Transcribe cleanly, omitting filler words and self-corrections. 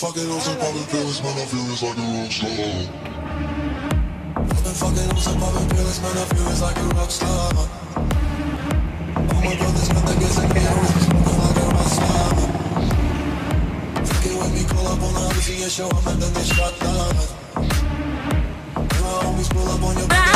Fucking on some poppin' pills, man, I feel it's like a rock star. I've been fucking on some poppin' pills, man, I feel it's like a rock star. All my brothers got the gas and me, I was smoking like a rock star. Fucking with me, call up on the Odyssey and show 'em that then they shot that. And my homies pull up on your